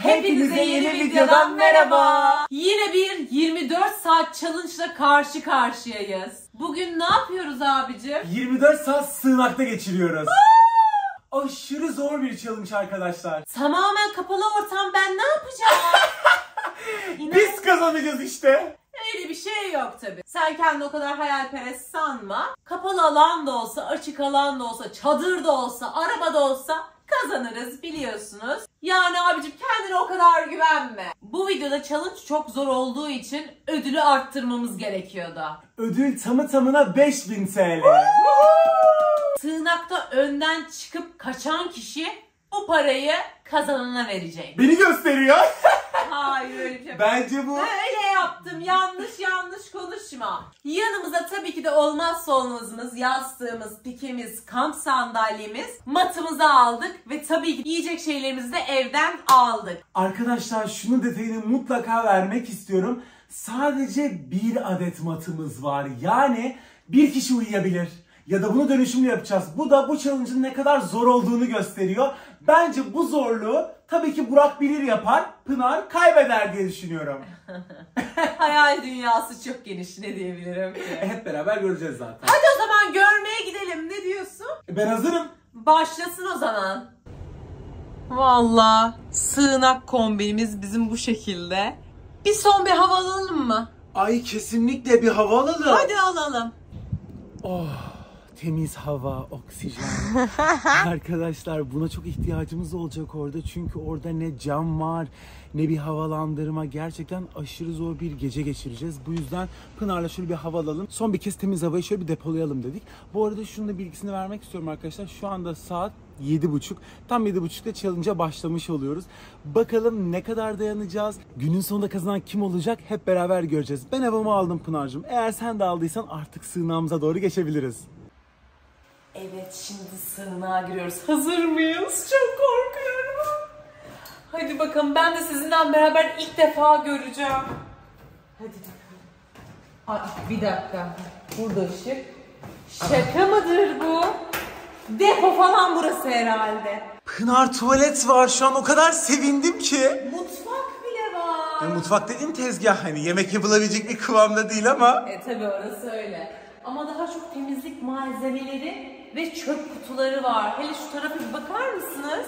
Hepinize yeni videodan merhaba. Yine bir 24 saat challenge'la karşı karşıyayız. Bugün ne yapıyoruz abicim? 24 saat sığınakta geçiriyoruz. Aşırı zor bir challenge arkadaşlar. Tamamen kapalı ortam, ben ne yapacağım? Biz kazanacağız işte. Öyle bir şey yok tabi. Sen kendini o kadar hayalperest sanma. Kapalı alan da olsa, açık alan da olsa, çadır da olsa, araba da olsa kazanırız biliyorsunuz. Yani abicim kendine o kadar güvenme. Bu videoda challenge çok zor olduğu için ödülü arttırmamız gerekiyordu. Ödül tamı tamına 5000 TL. Sığınakta önden çıkıp kaçan kişi bu parayı kazanana verecek. Beni gösteriyor. Hayır öyle bir şey. Bence bu. Öyle yaptım. Yanlış konuşma. Yanımıza tabii ki de olmazsa olmazımız yastığımız, pikimiz, kamp sandalyemiz, matımızı aldık ve tabii ki yiyecek şeylerimizi de evden aldık. Arkadaşlar şunun detayını mutlaka vermek istiyorum. Sadece bir adet matımız var. Yani bir kişi uyuyabilir. Ya da bunu dönüşümlü yapacağız. Bu da bu challenge'ın ne kadar zor olduğunu gösteriyor. Bence bu zorluğu tabii ki Burak bilir yapar, Pınar kaybeder diye düşünüyorum. Hayal dünyası çok geniş, ne diyebilirim ki. Hep beraber göreceğiz zaten. Hadi o zaman görmeye gidelim, ne diyorsun? Ben hazırım. Başlasın o zaman. Vallahi sığınak kombinimiz bizim bu şekilde. Bir son bir hava alalım mı? Ay kesinlikle bir hava alalım. Hadi alalım. Oh. Temiz hava, oksijen. Arkadaşlar buna çok ihtiyacımız olacak orada. Çünkü orada ne cam var, ne bir havalandırma. Gerçekten aşırı zor bir gece geçireceğiz. Bu yüzden Pınar'la şöyle bir hava alalım. Son bir kez temiz havayı şöyle bir depolayalım dedik. Bu arada şunun da bilgisini vermek istiyorum arkadaşlar. Şu anda saat 7.30. Tam 7.30'da challenge'a başlamış oluyoruz. Bakalım ne kadar dayanacağız? Günün sonunda kazanan kim olacak? Hep beraber göreceğiz. Ben havamı aldım Pınar'cığım. Eğer sen de aldıysan artık sığınağımıza doğru geçebiliriz. Evet, şimdi sığınağa giriyoruz. Hazır mıyız? Çok korkuyorum. Hadi bakalım, ben de sizinle beraber ilk defa göreceğim. Hadi bakalım. Ay bir dakika. Burada ışık. Şaka mıdır bu? Depo falan burası herhalde. Pınar tuvalet var. Şu an o kadar sevindim ki. Mutfak bile var. Mutfak dediğin tezgah, hani yemek yapılabilecek bir kıvamda değil ama. Tabii orası öyle. Ama daha çok temizlik malzemeleri ve çöp kutuları var. Hele şu tarafa bir bakar mısınız?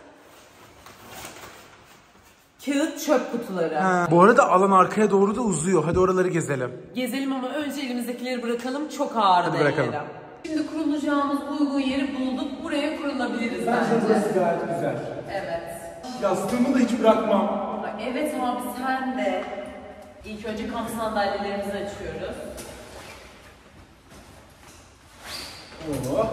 Kağıt çöp kutuları. Bu arada alan arkaya doğru da uzuyor. Hadi oraları gezelim. Gezelim ama önce elimizdekileri bırakalım. Çok ağır da bırakalım. yerim. Şimdi kurulacağımız uygun yeri bulduk. Buraya kurulabiliriz bence. burası gayet güzel. Evet. Yastığımı da hiç bırakmam. Evet abi, sen de. İlk önce kamp sandalyelerimizi açıyoruz. Oh.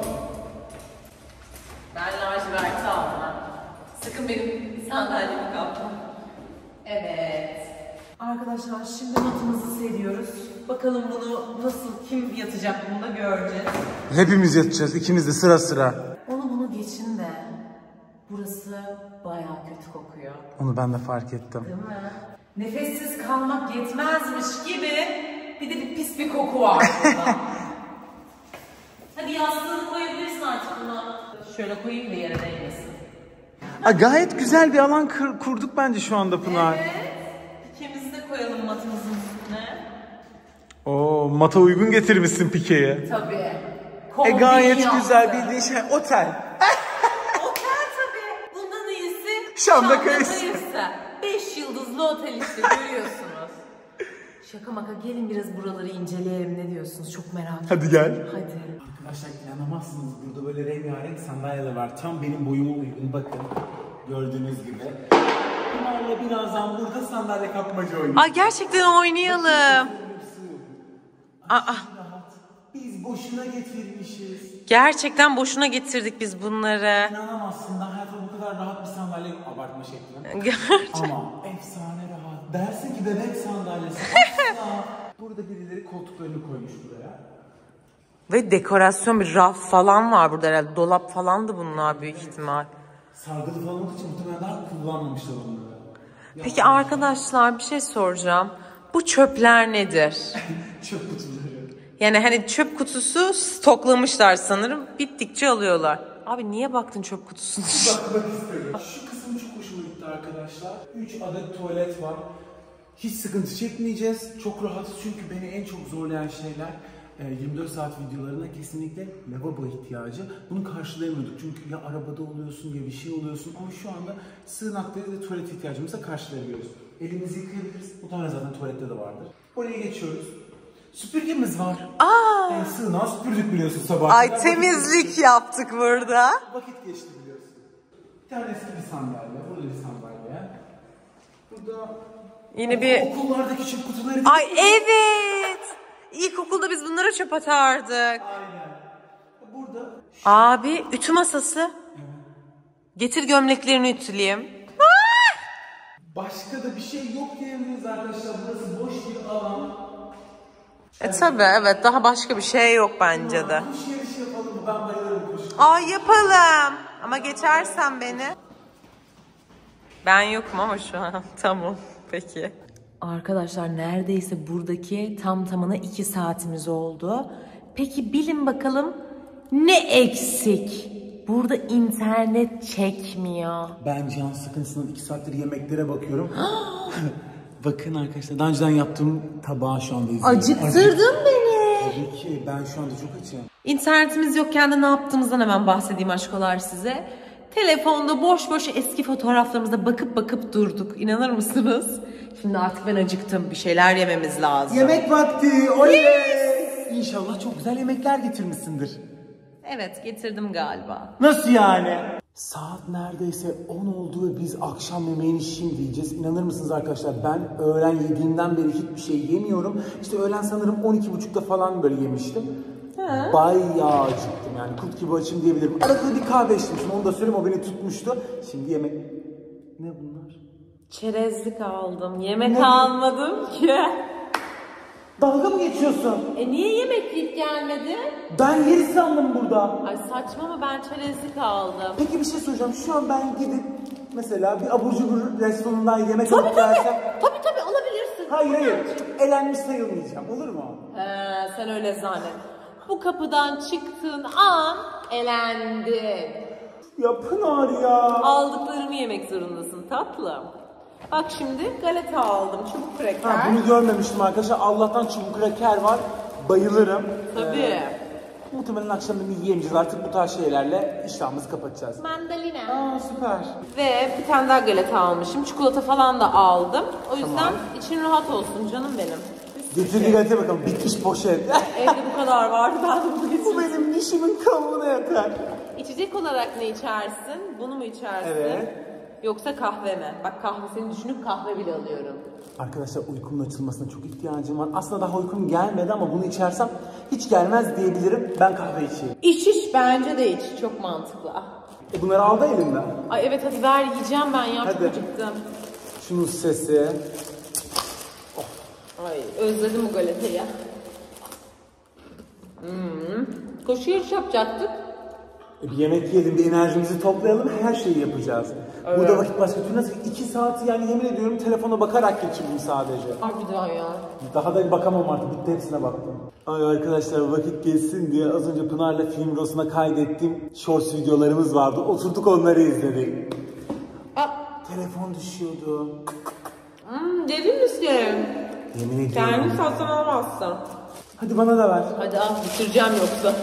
Ben laciverti aldım. Sakın benim sandalyemi kapma. Evet. Arkadaşlar şimdi matımızı seriyoruz. Bakalım bunu nasıl, kim yatacak bunu da göreceğiz. Hepimiz yatacağız. İkimiz de sıra sıra. Onu geçin de burası bayağı kötü kokuyor. Onu ben de fark ettim. Değil mi? Nefessiz kalmak yetmezmiş gibi bir de bir pis bir koku var burada. Hadi yastığını koyabilirsin artık buna. Şöyle koyayım da yere değmesin. Gayet güzel bir alan kurduk bence şu anda Pınar. Evet. İkimizi de koyalım matımızın üstüne. Oo, mata uygun getirmişsin pikeyi. Tabii. Gayet yaptı. güzel bildiğin şey otel. Otel tabii. Bundan iyisi Şam'da kayısı. 5 yıldızlı otel işte, görüyorsunuz. Şaka maka, gelin biraz buraları inceleyelim, ne diyorsunuz? Çok merak ediyorum. Hadi gel. Hadi. Arkadaşlar inanamazsınız, burada böyle rengarenk sandalyeler var. Tam benim boyuma uygun, bakın. Gördüğünüz gibi. Pınar'la birazdan burada sandalye kapmaca oynayacağız. Gerçekten oynayalım. Biz boşuna getirmişiz. Gerçekten boşuna getirdik biz bunları. İnanamazsın, daha hayatımda bu kadar rahat bir sandalye yok, abartma şekli. Gerçekten. Ama efsane rahat. Dersin ki bebek sandalyesi. Asla. Burada birileri koltuklarını koymuş buraya. Ve dekorasyon, bir raf falan var burada herhalde. Dolap falandı bunlar büyük ihtimal. Sargılı falan olduğu için muhtemelen daha kullanmamışlar onları. Peki arkadaşlar, bir şey soracağım. Bu çöpler nedir? Çöp kutuları. Yani hani çöp kutusu stoklamışlar sanırım. Bittikçe alıyorlar. Abi niye baktın çöp kutusuna? Bakmak istedim. Şu kısım çok hoşuma gitti arkadaşlar. arkadaşlar. 3 adet tuvalet var. Hiç sıkıntı çekmeyeceğiz. Çok rahatız çünkü beni en çok zorlayan şeyler 24 saat videolarında kesinlikle lavabo ihtiyacı. Bunu karşılayamıyorduk çünkü ya arabada oluyorsun ya bir şey oluyorsun ama şu anda sığınakta ve tuvalet ihtiyacımızı karşılayabiliyoruz. Elimizi yıkayabiliriz. Bu tane zaten tuvalette de vardır. Oraya geçiyoruz. Süpürgemiz var. Sığınağı süpürdük biliyorsun sabah. Ay temizlik yaptık burada. Vakit geçti biliyorsun. Bir tane eski bir sandalye. Burada bir sandalye. Burada yine bir... Okullardaki çöp kutuları... Ay evet. İlkokulda biz bunlara çöp atardık. Aynen. Burada... Abi ütü masası. Getir gömleklerini ütüleyeyim. Başka da bir şey yok diyebiliriz arkadaşlar. Burası boş bir alan. Tabii evet, daha başka bir şey yok bence de. Koşu yarışı yapalım mı? Ben bayılırım koşu. Ay yapalım. Ama geçersen beni. Ben yokum ama şu an. Tamam peki. Arkadaşlar neredeyse buradaki tam tamına 2 saatimiz oldu. Peki bilin bakalım ne eksik? Burada internet çekmiyor. Ben can sıkıntısından 2 saattir yemeklere bakıyorum. Bakın arkadaşlar daha önceden yaptığım tabağı şu anda izliyorum. Acıktırdın beni. Tabii ki ben şu anda çok açım. İnternetimiz yokken de ne yaptığımızdan hemen bahsedeyim aşkolar size. Telefonda boş boş eski fotoğraflarımıza bakıp durduk. İnanır mısınız? Şimdi artık ben acıktım. Bir şeyler yememiz lazım. Yemek vakti. Oley! İnşallah çok güzel yemekler getirmişsindir. Evet getirdim galiba. Nasıl yani? Saat neredeyse 10 oldu ve biz akşam yemeğini şimdi yiyeceğiz. İnanır mısınız arkadaşlar, ben öğlen yediğimden beri hiçbir şey yemiyorum. İşte öğlen sanırım 12.30'da falan böyle yemiştim. Bayağı acıktım yani, kurt gibi açım diyebilirim. Arada bir kahve içtim, şimdi onu da söyleyeyim, o beni tutmuştu. Şimdi yemek... Ne bunlar? Çerezlik aldım. Yemek almadım ki. Dalga mı geçiyorsun? Niye yemek yiyip gelmedi? Ben yeri sandım burada. Ay saçma mı, ben çerezlik aldım. Peki bir şey soracağım. Şu an ben gidip mesela bir abur cubur restoranından yemek alıp gelsem... Tabii alabilirsin. Hayır. Elenmiş sayılmayacağım. Olur mu? Sen öyle zannet. Bu kapıdan çıktığın an elendin. Ya Pınar ya. Aldıklarımı yemek zorundasın tatlım. Bak şimdi galeta aldım, çubuk kraker. Bunu görmemiştim arkadaşlar. Allah'tan çubuk kraker var. Bayılırım. Tabii. Muhtemelen akşam yemeği yiyemeyeceğiz. Artık bu tarz şeylerle iştahımızı kapatacağız. Mandalina. Süper. Ve bir tane daha galeta almışım. Çikolata falan da aldım. O yüzden için rahat olsun canım benim. Getirdiği galeta bakalım. Bitmiş poşet. Evde bu kadar vardı, ben de bunu getirdim. Bu benim dişimin kabuğuna yakar. İçecek olarak ne içersin? Bunu mu içersin? Evet. Yoksa kahve mi? Bak kahve, seni düşünüp kahve bile alıyorum. Arkadaşlar uykumun açılmasına çok ihtiyacım var. Aslında daha uykum gelmedi ama bunu içersem hiç gelmez diyebilirim. Ben kahve içeyim. İç bence de iç. Çok mantıklı. Bunları al da elimden. Ay evet hadi ver, yiyeceğim ben ya. Çok Hadi. acıktım. Şunun sesi. Ay özledim bu galetayı. Koşu yarışı yapacaktık. Bir yemek yiyelim, bir enerjimizi toplayalım, her şeyi yapacağız. Evet. Burada vakit başka türlü nasıl? 2 saati yani yemin ediyorum telefona bakarak geçirdim sadece. Harbiden ya. Daha da bakamam artık, bitti, hepsine baktım. Ay arkadaşlar, vakit geçsin diye az önce Pınar'la film rosuna kaydettiğim shorts videolarımız vardı. Oturduk onları izledik. Telefon düşüyordu. Dedin misin? Yemin ediyorum. Kendini satın alamazsın. Hadi bana da ver. Hadi al, bitireceğim yoksa.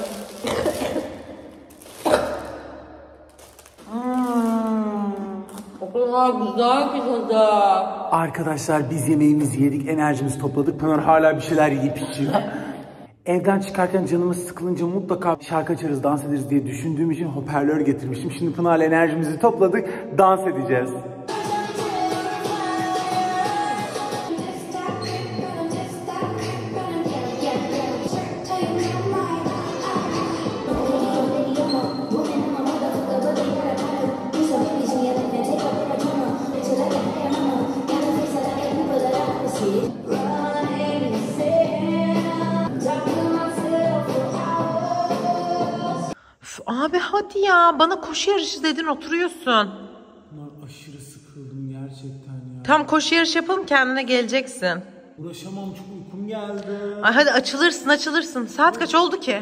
O kadar güzel ki tadı. Arkadaşlar biz yemeğimizi yedik, enerjimizi topladık. Pınar hala bir şeyler yiyip içiyor. Evden çıkarken canımız sıkılınca mutlaka şarkı açarız, dans ederiz diye düşündüğüm için hoparlör getirmiştim. Şimdi Pınar'la enerjimizi topladık, dans edeceğiz. Abi hadi ya, bana koşu yarışı dedin, oturuyorsun. Pınar aşırı sıkıldım gerçekten ya. Tam koşu yarışı yapalım, kendine geleceksin. Uğraşamam, çok uykum geldi. Ay hadi açılırsın. Saat kaç oldu ki?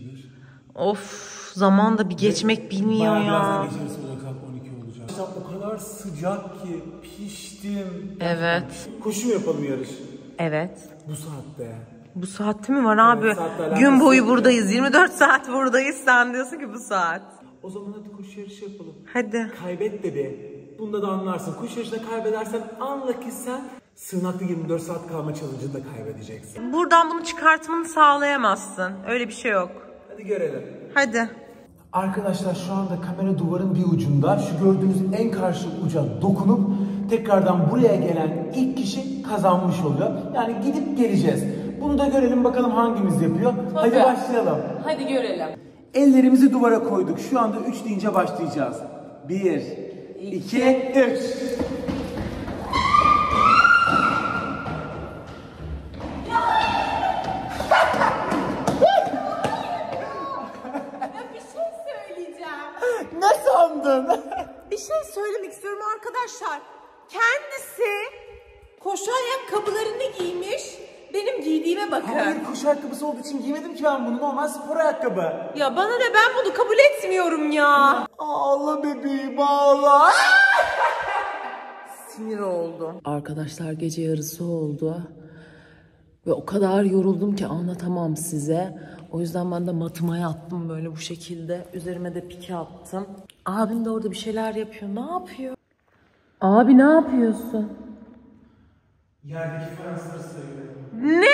23:21. Of, zaman da bir geçmek bilmiyor ya. Birazdan geçeriz, sonra kalk 12 olacak. O kadar kadar sıcak ki piştim. Evet. Koşu mu yapalım yarış? Evet. Bu saatte. Bu saatte mi var abi? Evet, Gün boyu buradayız. 24 saat buradayız. Sen diyorsun ki bu saat. O zaman hadi koşu yarışı yapalım. Hadi. Kaybet de bir. Bunda da anlarsın. Koşu yarışında kaybedersen anla ki sen sığınakta 24 saat kalma challenge'ını da kaybedeceksin. Buradan bunu çıkartmanı sağlayamazsın. Öyle bir şey yok. Hadi görelim. Hadi. Arkadaşlar şu anda kamera duvarın bir ucunda. Şu gördüğünüz en karşı uca dokunup tekrardan buraya gelen ilk kişi kazanmış oluyor. Yani gidip geleceğiz. Bunu da görelim bakalım hangimiz yapıyor. Hadi başlayalım. Hadi görelim. Ellerimizi duvara koyduk. Şu anda 3 deyince başlayacağız. 1, 2, 3. Ne sandın? Bir şey söylemek istiyorum arkadaşlar. Kendisi koşu ayakkabılarını giymiş. Benim giydiğime bakın. Hayır, koşu ayakkabısı olduğu için giymedim ki ben bunu. Normal spor ayakkabı. Ya bana ne, ben bunu kabul etmiyorum ya. Ağla bebeğim ağla. Sinir oldum. Arkadaşlar gece yarısı oldu. Ve o kadar yoruldum ki anlatamam size. O yüzden ben de matıma yattım böyle bu şekilde. Üzerime de pike attım. Abim de orada bir şeyler yapıyor. Ne yapıyor? Abi ne yapıyorsun? Yerdeki fayansları sayıyorum. Ne?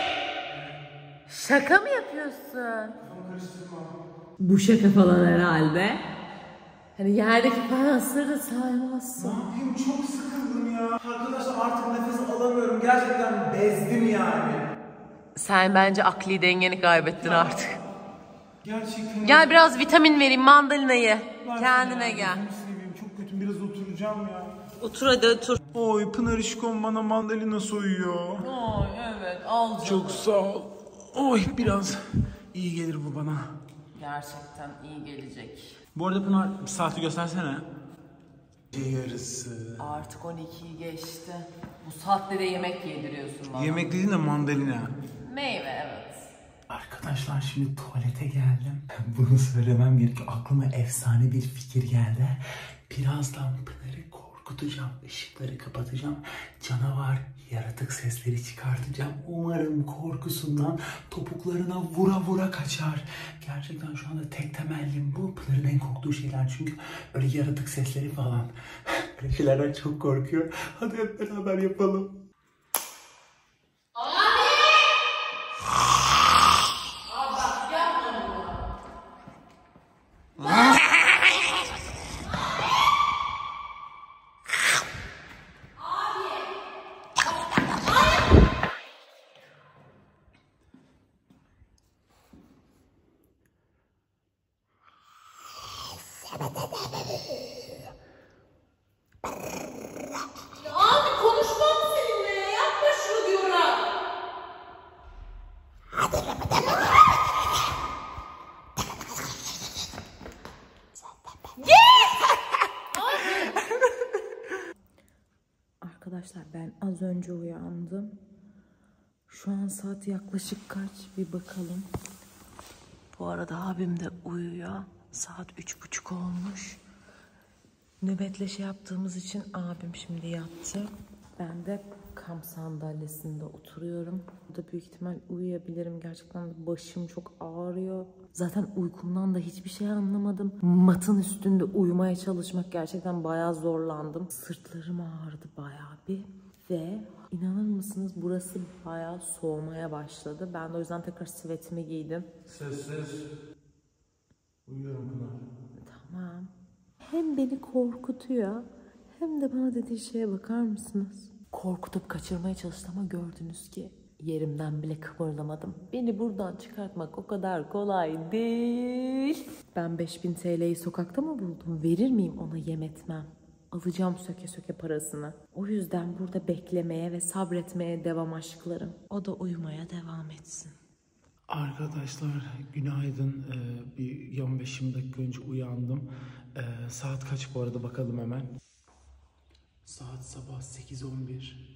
Şaka mı yapıyorsun? Bu şaka falan herhalde. Hani yerdeki fayansları da saymazsın. Ne yapayım, çok sıkıldım ya. Arkadaşlar artık nefes alamıyorum. Gerçekten bezdim yani. Sen bence akli dengeni kaybettin artık. Gerçekten. Gel biraz vitamin vereyim, mandalinayı. Kendine gel. Çok kötü, biraz oturacağım ya. Otur hadi otur. Oy, Pınar Işkom bana mandalina soyuyor. Oy evet al canım. Çok sağ ol. Oy, biraz iyi gelir bu bana. Gerçekten iyi gelecek. Bu arada Pınar, bir saati göstersene. Gece yarısı. Artık 12'yi geçti. Bu saatte de yemek yediriyorsun bana. Yemek dediğin de mandalina. Meyve evet. Arkadaşlar şimdi tuvalete geldim. Bunu söylemem gerekiyor. Aklıma efsane bir fikir geldi. Birazdan Pınar'ı korkutacağım. Işıkları kapatacağım. Canavar, yaratık sesleri çıkartacağım. Umarım korkusundan topuklarına vura vura kaçar. Gerçekten şu anda tek temellim bu. Pınar'ın en korktuğu şeyler çünkü öyle yaratık sesleri falan. Böyle şeylerden çok korkuyor. Hadi hep beraber yapalım. Abi konuşmam seninle ya. Yapma şunu diyorum. Arkadaşlar ben az önce uyandım. Şu an saat yaklaşık kaç bir bakalım. Bu arada abim de uyuyor. Saat 3:30 olmuş. Nöbetle şey yaptığımız için abim şimdi yattı. Ben de kamp sandalyesinde oturuyorum. Burada büyük ihtimal uyuyabilirim. Gerçekten de başım çok ağrıyor. Zaten uykumdan da hiçbir şey anlamadım. Matın üstünde uyumaya çalışmak gerçekten bayağı zorlandım. Sırtlarım ağrıdı bayağı bir. Ve inanır mısınız burası bayağı soğumaya başladı. Ben de o yüzden tekrar sivetimi giydim. Sessiz. Uyuyorum Pınar. Tamam. Hem beni korkutuyor hem de bana dediği şeye bakar mısınız? Korkutup kaçırmaya çalıştı ama gördünüz ki yerimden bile kıpırdamadım. Beni buradan çıkartmak o kadar kolay değil. Ben 5000 TL'yi sokakta mı buldum? Verir miyim ona, yem etmem. Alacağım söke söke parasını. O yüzden burada beklemeye ve sabretmeye devam aşklarım. O da uyumaya devam etsin. Arkadaşlar günaydın. Bir 15-20 dakika önce uyandım. Saat kaç bu arada bakalım hemen. Saat sabah 8:11.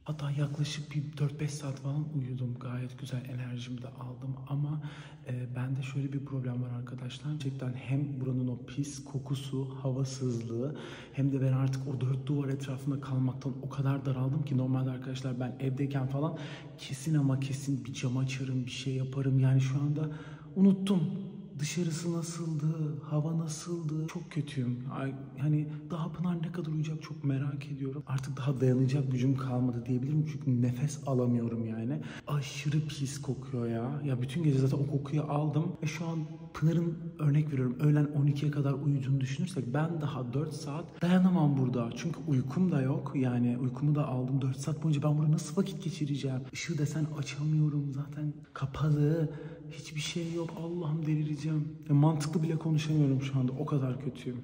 Hatta yaklaşık bir 4-5 saat falan uyudum. Gayet güzel enerjimi de aldım ama bende şöyle bir problem var arkadaşlar. Gerçekten hem buranın o pis kokusu, havasızlığı hem de ben artık o dört duvar etrafında kalmaktan o kadar daraldım ki normalde arkadaşlar ben evdeyken falan kesin ama kesin bir cam açarım, bir şey yaparım. Yani şu anda unuttum. Dışarısı nasıldı, hava nasıldı, çok kötüyüm. Hani daha Pınar ne kadar uyuyacak çok merak ediyorum. Artık daha dayanacak gücüm kalmadı diyebilirim çünkü nefes alamıyorum yani. Aşırı pis kokuyor ya. Ya bütün gece zaten o kokuyu aldım. Şu an Pınar'ın örnek veriyorum öğlen 12'ye kadar uyuduğunu düşünürsek ben daha 4 saat dayanamam burada. Çünkü uykum da yok. Yani uykumu da aldım 4 saat boyunca ben burada nasıl vakit geçireceğim? Işığı desen açamıyorum zaten kapalı. Hiçbir şey yok. Allah'ım delireceğim. Mantıklı bile konuşamıyorum şu anda. O kadar kötüyüm.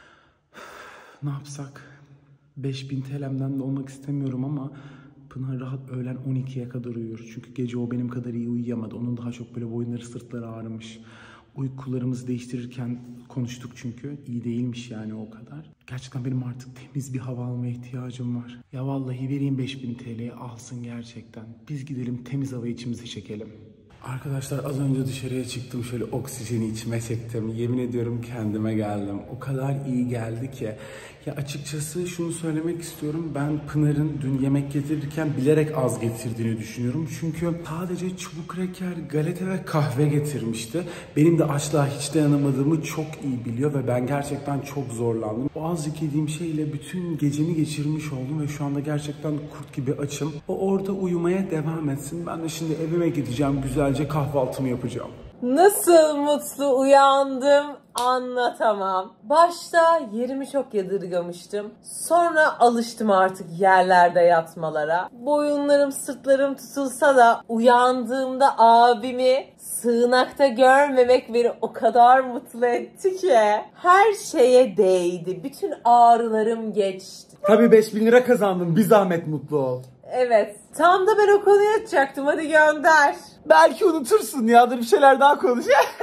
Ne yapsak? 5000 TL'mden de olmak istemiyorum ama Pınar rahat öğlen 12'ye kadar uyuyor. Çünkü gece o benim kadar iyi uyuyamadı. Onun daha çok böyle boyunları sırtları ağrımış. Uykularımızı değiştirirken konuştuk çünkü. İyi değilmiş yani o kadar. Gerçekten benim artık temiz bir hava almaya ihtiyacım var. Ya vallahi vereyim 5000 TL'ye alsın gerçekten. Biz gidelim temiz hava içimize çekelim. Arkadaşlar az önce dışarıya çıktım şöyle oksijeni içime çektim. Yemin ediyorum kendime geldim. O kadar iyi geldi ki. Ya açıkçası şunu söylemek istiyorum. Ben Pınar'ın dün yemek getirirken bilerek az getirdiğini düşünüyorum. Çünkü sadece çubuk kraker, galeta ve kahve getirmişti. Benim de açlığa hiç dayanamadığımı çok iyi biliyor ve ben gerçekten çok zorlandım. O azıcık yediğim şeyle bütün gecemi geçirmiş oldum ve şu anda gerçekten kurt gibi açım. O orada uyumaya devam etsin. Ben de şimdi evime gideceğim. Güzelce kahvaltımı yapacağım. Nasıl mutlu uyandım anlatamam. Başta yerimi çok yadırgamıştım. Sonra alıştım artık yerlerde yatmalara. Boyunlarım, sırtlarım tutulsa da uyandığımda abimi sığınakta görmemek beni o kadar mutlu etti ki. Her şeye değdi. Bütün ağrılarım geçti. Tabii 5000 lira kazandım. Bir zahmet mutlu ol. Evet. Tam da ben o konuyu açacaktım. Hadi gönder. Belki unutursun ya. Dur bir şeyler daha konuş.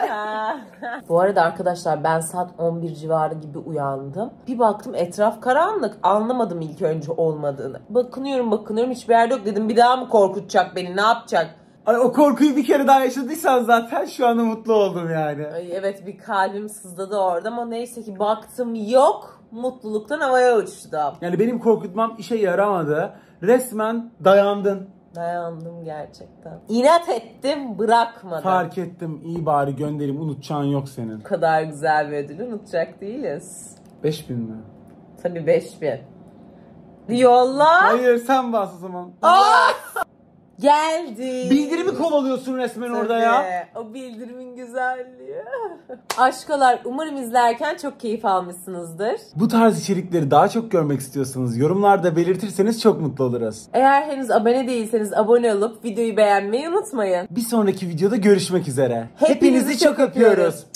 Bu arada arkadaşlar ben saat 11 civarı gibi uyandım. Bir baktım etraf karanlık. Anlamadım ilk önce olmadığını. Bakınıyorum hiçbir yerde yok dedim. Bir daha mı korkutacak beni? Ne yapacak? Ay, o korkuyu bir kere daha yaşadıysan zaten şu anda mutlu oldum yani. Ay, evet bir kalbim sızladı orada ama neyse ki baktım yok. Mutluluktan havaya uçtum. Yani benim korkutmam işe yaramadı. Resmen dayandın. Dayandım gerçekten. İnat ettim bırakmadım. Fark ettim. İyi bari göndereyim. Unutacağın yok senin. Bu kadar güzel bir ödülü unutacak değiliz. 5000 mi? Tabii 5000. Yolla. Hayır sen bas o zaman. Geldi. Bildirimi kovalıyorsun resmen orada ya. O bildirimin güzelliği. Aşkolar umarım izlerken çok keyif almışsınızdır. Bu tarz içerikleri daha çok görmek istiyorsanız yorumlarda belirtirseniz çok mutlu oluruz. Eğer henüz abone değilseniz abone olup videoyu beğenmeyi unutmayın. Bir sonraki videoda görüşmek üzere. Hepinizi çok öpüyoruz.